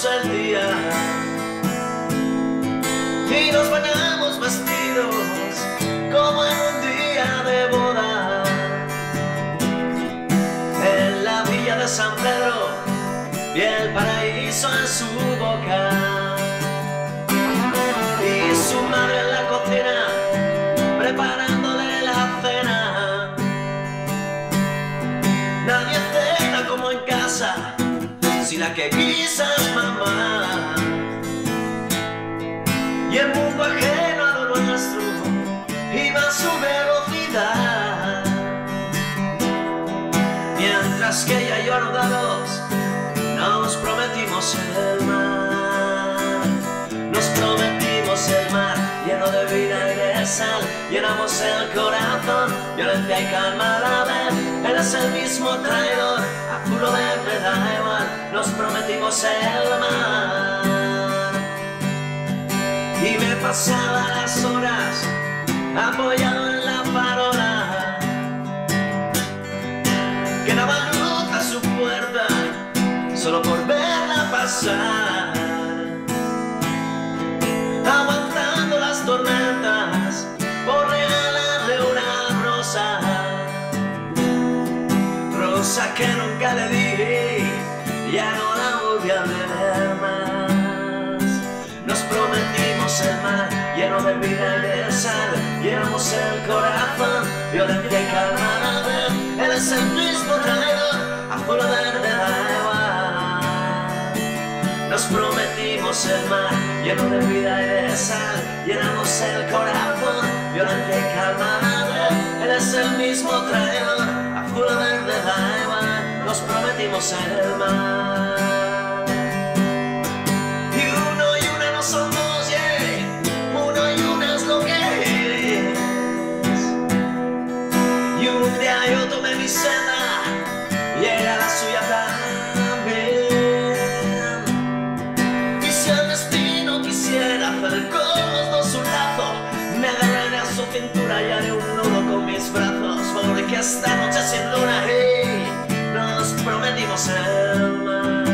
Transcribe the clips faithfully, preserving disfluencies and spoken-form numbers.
hermoso el día y nos bañamos vestidos como en un día de boda. En la villa de San Pedro y el paraíso en su boca, y su madre en la cocina preparándole la cena. Nadie cena como en casa, si la que guisa es mamá. Y el mundo ajeno a lo nuestro iba a su velocidad, mientras que ella y yo anudados nos prometimos el mar. Nos prometimos el mar lleno de vida y de sal. Llenamos el corazón, violencia y calma a la vez. Él es el mismo traidor, azul o verde da igual. Nos prometimos el mar. Y me pasaba las horas apoyado en la farola que daba luz a su puerta solo por verla pasar, aguantando las tormentas por regalarle una rosa, rosa que nunca le di, ya no la volví a ver más. Nos prometimos el mar lleno de vida y de sal. Llenamos el corazón, violencia y calma a la vez. Él es el mismo traidor, azul o verde da igual. Nos prometimos el mar lleno de vida y de sal. Llenamos el corazón, violencia y calma a la vez. Él es el mismo traidor, azul o verde da igual. Nos prometimos el mar. Yo tomé mi senda y era la suya también. Y si el destino quisiera hacer con los dos un lazo, me agarraré a su cintura y haré un nudo con mis brazos, porque esta noche sin luna, hey, nos prometimos el mar.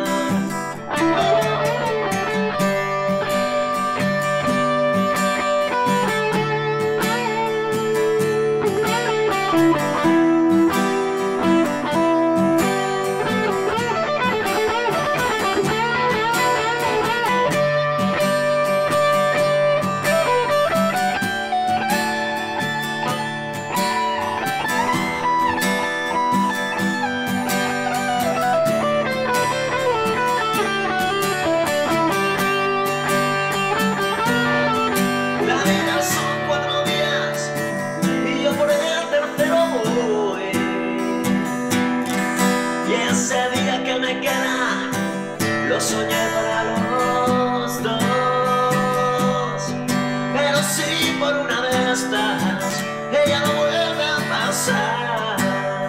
Ese día que me queda, lo soñé para los dos. Pero si por una de estas ella no vuelve a pasar,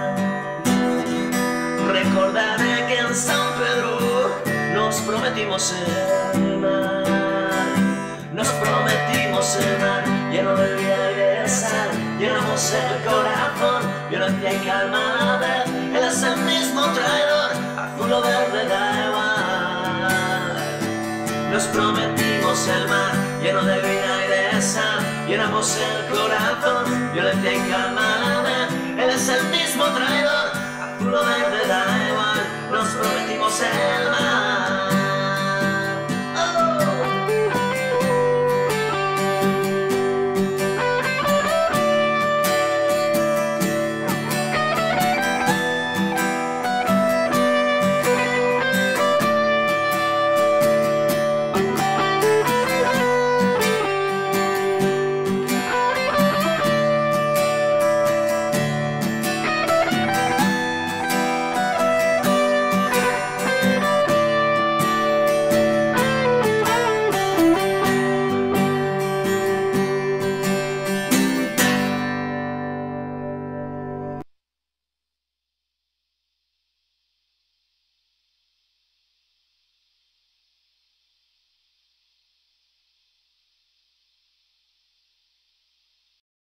recordaré que en San Pedro nos prometimos el mar. Nos prometimos el mar lleno de vida y de sal. Llenamos el corazón, violencia y calma a la vez. Él es el mismo traidor, azul o verde da igual. Nos prometimos el mar lleno de vida y de sal. Llenamos el corazón, violencia y calma a la vez. Él es el mismo